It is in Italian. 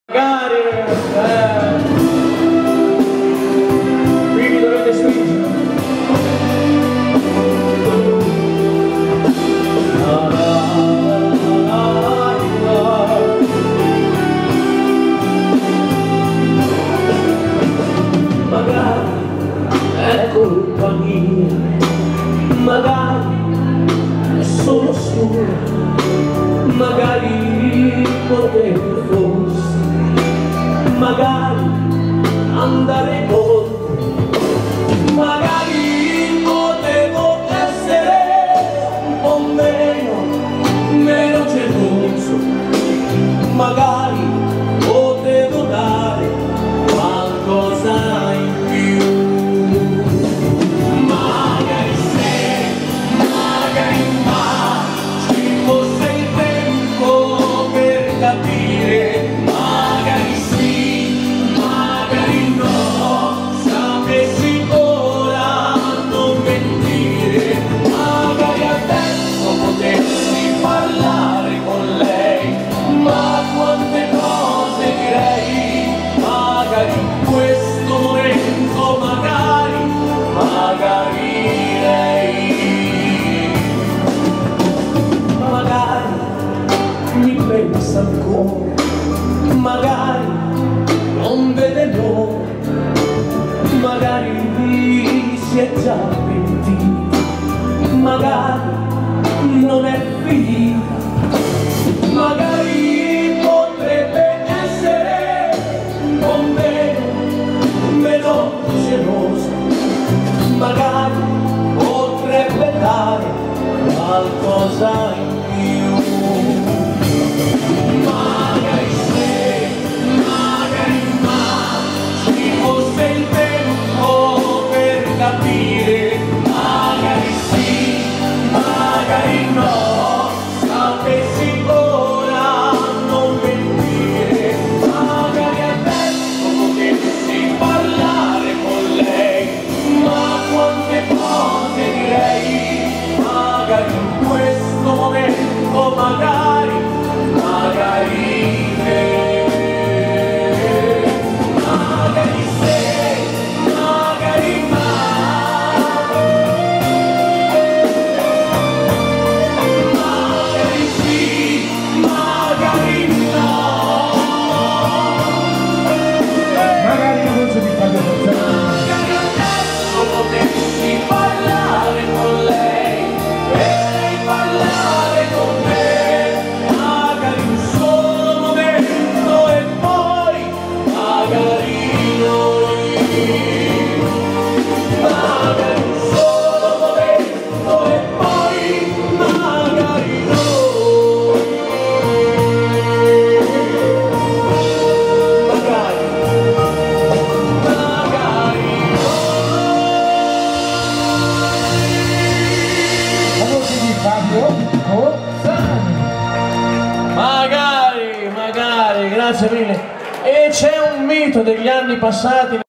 Magari quindi dovete stringere. Magari è colpa mia, magari è solo sua, magari potevo forse, magari andare oltre, magari potevo essere un po' meno geloso, magari potevo dare qualcosa in più, magari se, magari ma ci fosse il tempo per capire. Pensa ancora, magari non vede l'ora, magari si è già pentita, magari non è finita, magari potrebbe essere un po' meno gelosa, magari potrebbe dare qualcosa in più. Magari se, magari ma ci fosse il tempo per capire, magari sì, magari no, sapessi ora non mentire, magari adesso potessi parlare con lei, ma quante cose direi, magari in questo momento, magari se, magari ma, magari sì, magari no, magari non c'è di fare magari adesso potessi parlare con lei e lei parlare con me. Magari, grazie mille. E c'è un mito degli anni passati